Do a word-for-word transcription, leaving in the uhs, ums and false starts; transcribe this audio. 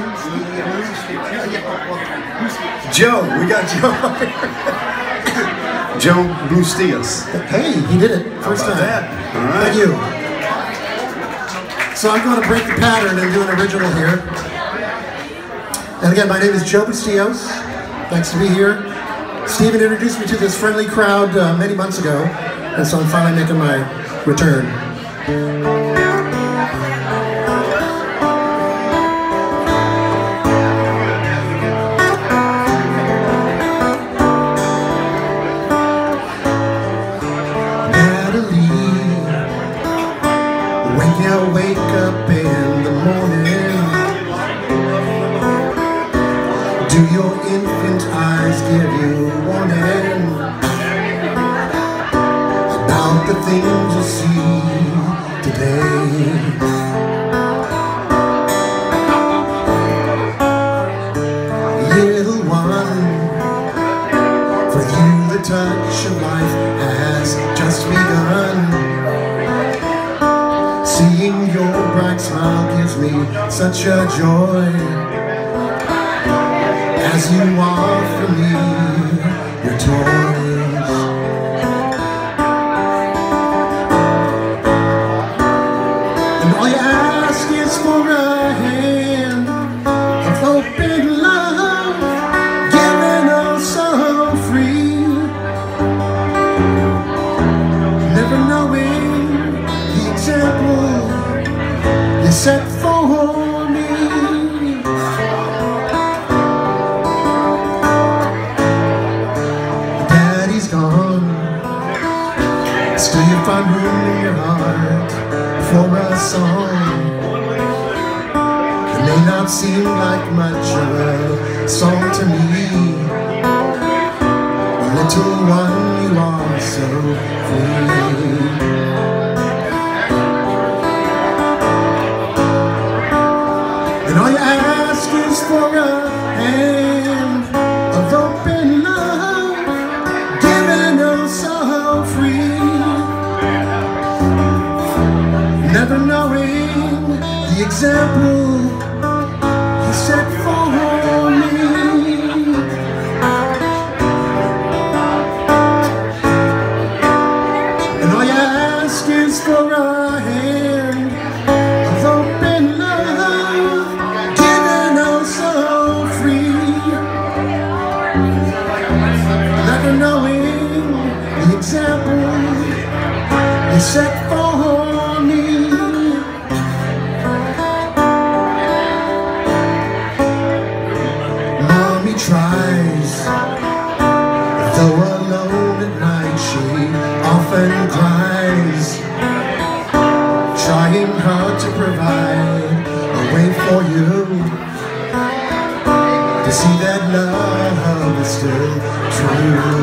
Joe, we got Joe. Joe Bustias. Hey, he did it first time. That? All right. Thank you. So I'm going to break the pattern and do an original here. And again, my name is Joe Bustias. Thanks to be here. Stephen introduced me to this friendly crowd uh, many months ago, and so I'm finally making my return. When you wake up in the morning, do your infant eyes give you warning about the things you see today? Little one, for you the touch of life has just begun. Seeing your bright smile gives me such a joy, as you offer me your toys. And all you ask is for a hand of open love, given oh so free, never knowing the example you set for me. Daddy's gone, still you find room in your heart for a song. It may not seem like much of a song to me, little one, you are so free. And all you ask is for a hand of open love, given oh so free, never knowing the example you set for me. And all you ask is for a hand of open love, never knowing the example you set for me. Mommy tries, though alone at night she often cries, trying hard to provide a way for you to see that love is still true.